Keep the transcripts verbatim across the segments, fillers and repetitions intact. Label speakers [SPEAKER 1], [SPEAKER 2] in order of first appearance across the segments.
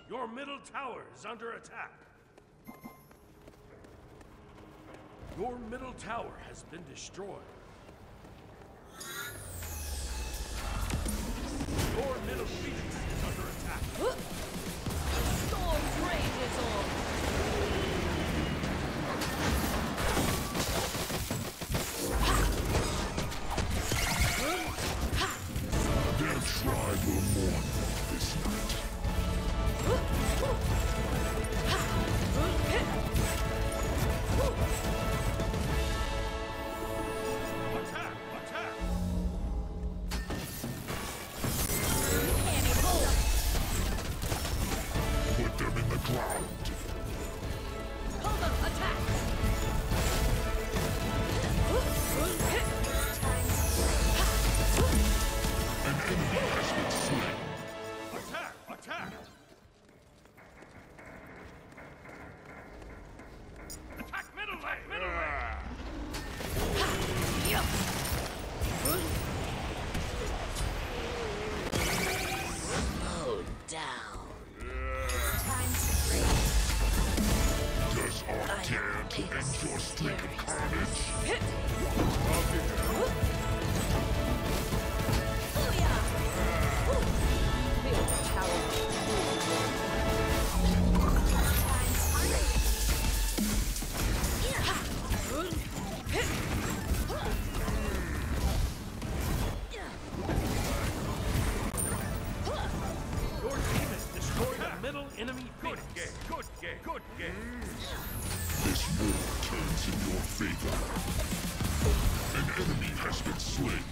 [SPEAKER 1] Your middle tower is under attack. Your middle tower has been destroyed. Your middle phoenix is under attack.
[SPEAKER 2] Storm rages on.
[SPEAKER 3] Their tribe will mourn this night.
[SPEAKER 1] Attack! Attack!
[SPEAKER 3] Put them in the ground.
[SPEAKER 2] Cover attack.
[SPEAKER 3] An enemy has been slain.
[SPEAKER 1] Attack! Attack! Attack middle lane! Middle lane!
[SPEAKER 2] Slow down.
[SPEAKER 3] Does Ark dare to end your streak of carnage?
[SPEAKER 1] Your team has destroyed the middle enemy phoenix. Good game, good game, good game.
[SPEAKER 3] This war turns in your favor. An enemy has been slain.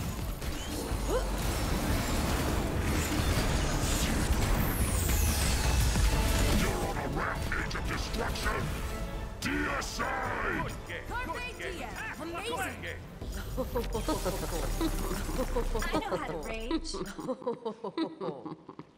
[SPEAKER 3] You're on a rampage of destruction! Deicide!
[SPEAKER 1] Good game,
[SPEAKER 2] Carpe
[SPEAKER 1] good game.
[SPEAKER 2] diem.
[SPEAKER 1] Attack,
[SPEAKER 2] Amazing.
[SPEAKER 1] good game.
[SPEAKER 2] I know how to rage.